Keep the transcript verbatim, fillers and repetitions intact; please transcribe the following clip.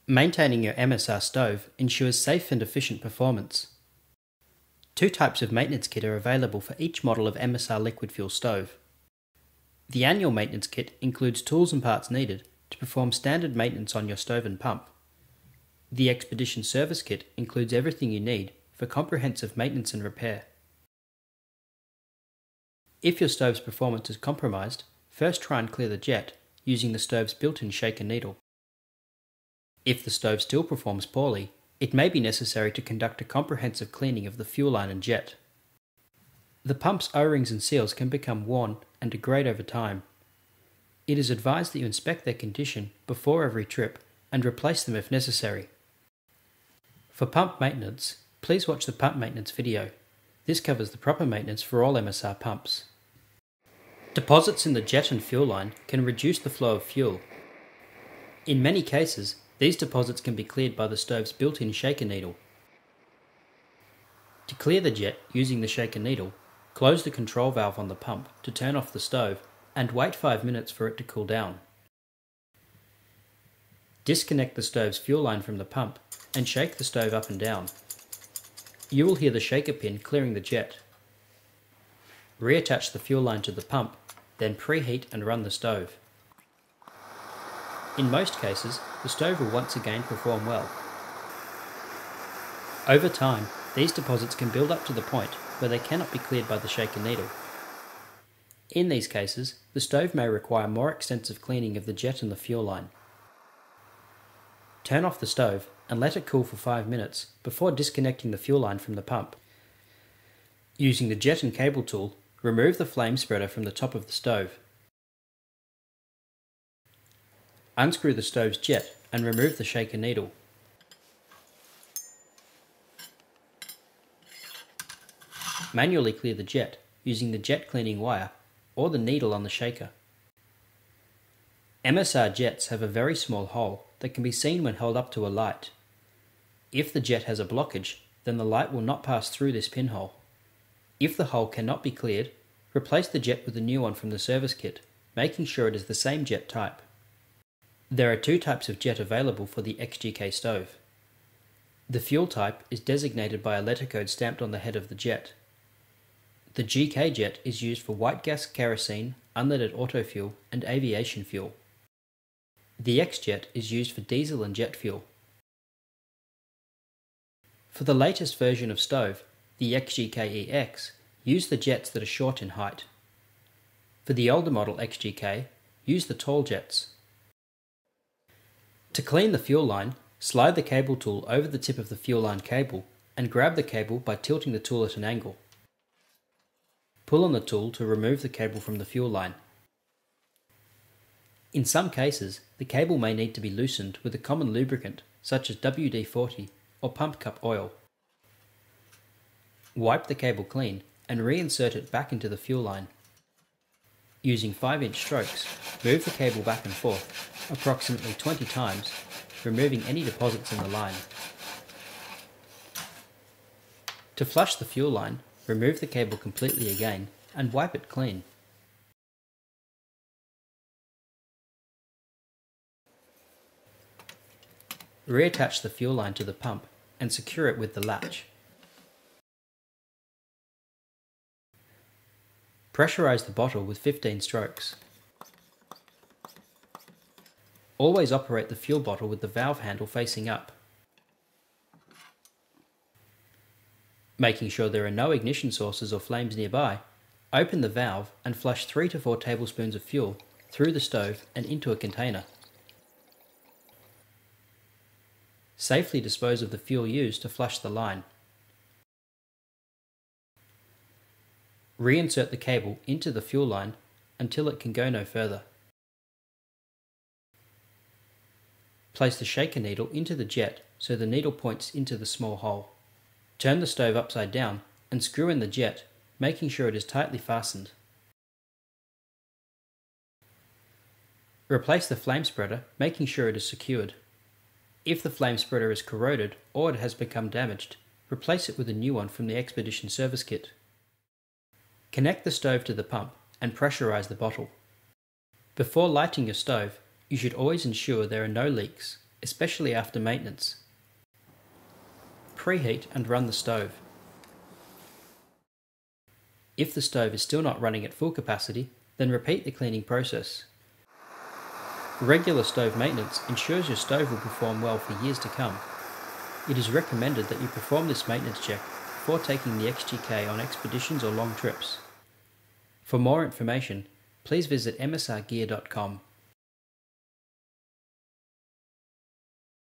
Maintaining your M S R stove ensures safe and efficient performance. Two types of maintenance kit are available for each model of M S R liquid fuel stove. The annual maintenance kit includes tools and parts needed to perform standard maintenance on your stove and pump. The Expedition Service Kit includes everything you need for comprehensive maintenance and repair. If your stove's performance is compromised, first try and clear the jet using the stove's built-in shaker needle. If the stove still performs poorly, it may be necessary to conduct a comprehensive cleaning of the fuel line and jet. The pump's O-rings and seals can become worn and degrade over time. It is advised that you inspect their condition before every trip and replace them if necessary. For pump maintenance, please watch the pump maintenance video. This covers the proper maintenance for all M S R pumps. Deposits in the jet and fuel line can reduce the flow of fuel. In many cases, these deposits can be cleared by the stove's built-in shaker needle. To clear the jet using the shaker needle, close the control valve on the pump to turn off the stove and wait five minutes for it to cool down. Disconnect the stove's fuel line from the pump and shake the stove up and down. You will hear the shaker pin clearing the jet. Reattach the fuel line to the pump, then preheat and run the stove. In most cases, the stove will once again perform well. Over time, these deposits can build up to the point where they cannot be cleared by the shaker needle. In these cases, the stove may require more extensive cleaning of the jet and the fuel line. Turn off the stove and let it cool for five minutes before disconnecting the fuel line from the pump. Using the jet and cable tool, remove the flame spreader from the top of the stove. Unscrew the stove's jet and remove the shaker needle. Manually clear the jet using the jet cleaning wire or the needle on the shaker. M S R jets have a very small hole that can be seen when held up to a light. If the jet has a blockage, then the light will not pass through this pinhole. If the hole cannot be cleared, replace the jet with a new one from the service kit, making sure it is the same jet type. There are two types of jet available for the X G K stove. The fuel type is designated by a letter code stamped on the head of the jet. The G K jet is used for white gas, kerosene, unleaded auto fuel, and aviation fuel. The X jet is used for diesel and jet fuel. For the latest version of stove, the X G K E X, use the jets that are short in height. For the older model X G K, use the tall jets. To clean the fuel line, slide the cable tool over the tip of the fuel line cable and grab the cable by tilting the tool at an angle. Pull on the tool to remove the cable from the fuel line. In some cases, the cable may need to be loosened with a common lubricant such as W D forty or pump cup oil. Wipe the cable clean and reinsert it back into the fuel line. Using five inch strokes, move the cable back and forth approximately twenty times, removing any deposits in the line. To flush the fuel line, remove the cable completely again and wipe it clean. Reattach the fuel line to the pump and secure it with the latch. Pressurize the bottle with fifteen strokes. Always operate the fuel bottle with the valve handle facing up. Making sure there are no ignition sources or flames nearby, open the valve and flush three to four tablespoons of fuel through the stove and into a container. Safely dispose of the fuel used to flush the line. Reinsert the cable into the fuel line until it can go no further. Place the shaker needle into the jet so the needle points into the small hole. Turn the stove upside down and screw in the jet, making sure it is tightly fastened. Replace the flame spreader, making sure it is secured. If the flame spreader is corroded or it has become damaged, replace it with a new one from the Expedition Service Kit. Connect the stove to the pump and pressurize the bottle. Before lighting your stove, you should always ensure there are no leaks, especially after maintenance. Preheat and run the stove. If the stove is still not running at full capacity, then repeat the cleaning process. Regular stove maintenance ensures your stove will perform well for years to come. It is recommended that you perform this maintenance check before taking the X G K on expeditions or long trips. For more information, please visit m s r gear dot com.